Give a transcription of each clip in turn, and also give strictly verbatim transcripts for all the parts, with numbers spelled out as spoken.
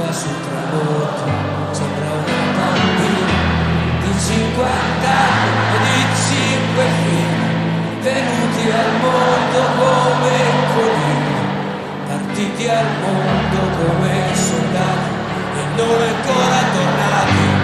va sul tramonto, sembra una bambina di cinquanta anni e di cinque figli, venuti al mondo come conigli, partiti al mondo come soldati e non ancora tornati.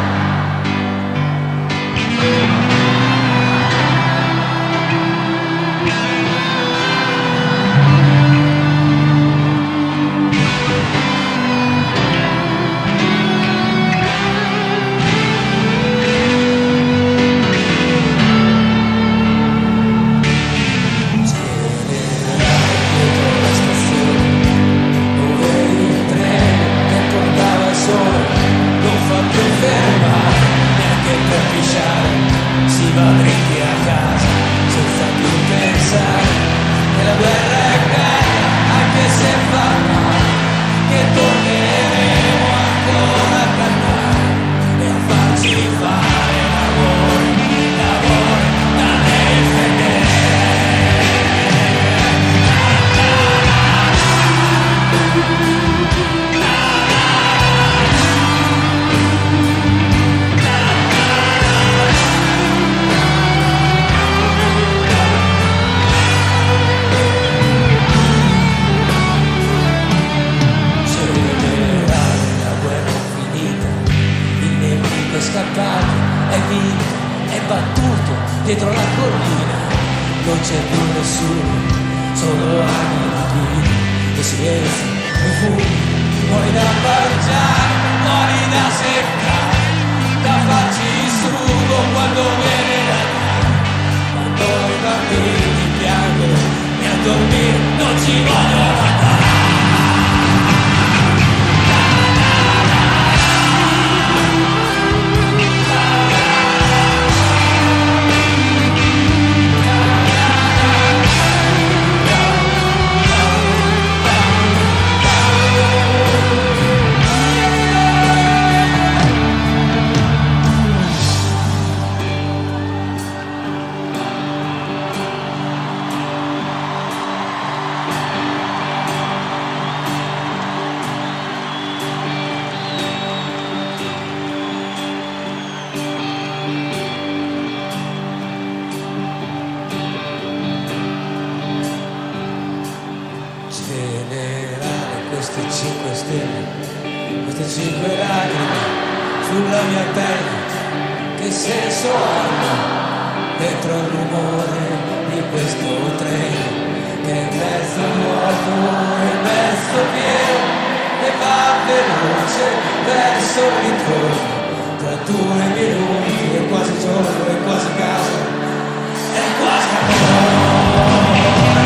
Si va dritti a casa senza più pensare che la guerra è bella anche se fa male, che torneremo ancora a cantare e a farci fare lavori, lavori da difendere. Scappato, è vinto, è battuto dietro la collina, non c'è più nessuno, solo animi e silenzio, profumi, muori da mangiare, muori da seccare, da farci sugo quando viene la mare, quando i bambini piangono e a dormire non ci vogliono andare. Generale, queste cinque stelle, queste cinque lacrime sulla mia pelle, che senso hanno dentro il rumore di questo treno che è mezzo vuoto e mezzo pieno e va veloce verso il ritorno, tra due minuti è quasi giorno, è quasi casa, è quasi amore.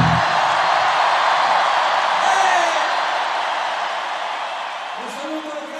Un saluto